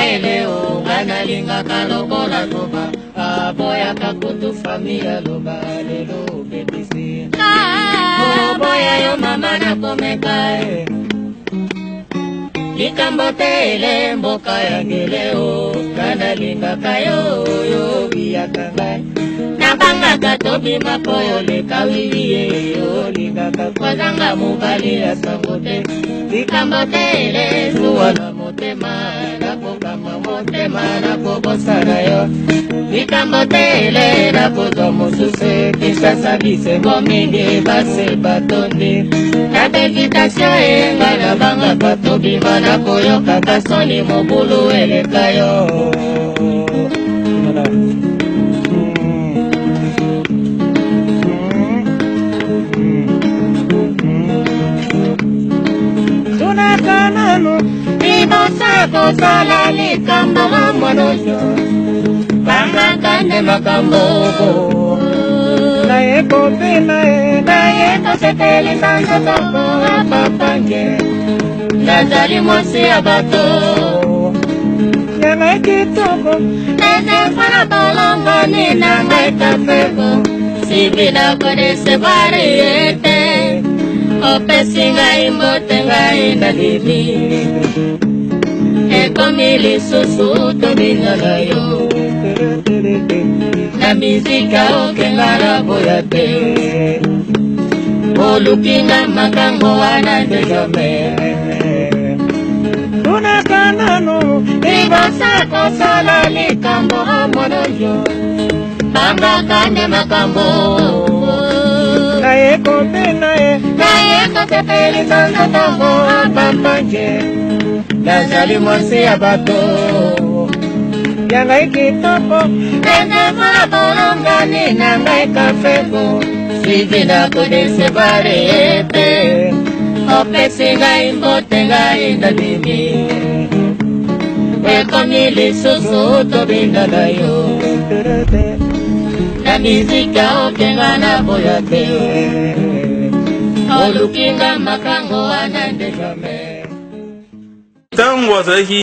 eleo ngana linga kalokola loba boya kakutu familia loba lelo betisi boya yo mama na komeka ikambote mboka ya ngeleo ngana linga kayo yo biakanga nabanga katobi mapoyo le kawiye yo linga kakwazanga mubali ya sangote ikambote suwala motema na kokama motema na kobosana yo ikambotele na kozo mosuse kisasa bisengo mingi base batonde na bevitasio enga na banga katobima na koyoka kasoni mobulu eleka yo tunakanano ibosa kosala likambo monojo banga kande makambo na eko pena na eko seteli sanzo toko apapange nazali mwasi ya bato yana kitoko neze fana tolongo ni na maika fego sibina kode sebari ete opesi ngai mbote ngai na libi eko mili susu tobina na yo na mizika okengara boya te olukinga makambo wana dejame tunakanano ibosa kosala likambo amonojo banga kande makambo na eko pena na eko sepeli sanzo toko apampanje nazali mwasi ya bato yangai kitoko nende mabolongani na ngai kafeko sivi na kodese bare ete opesi ngai mbote ngai ndalimi ekomi lisusu tobinda na yo na mizika okenga na boya te olukinga makango wana ndejame.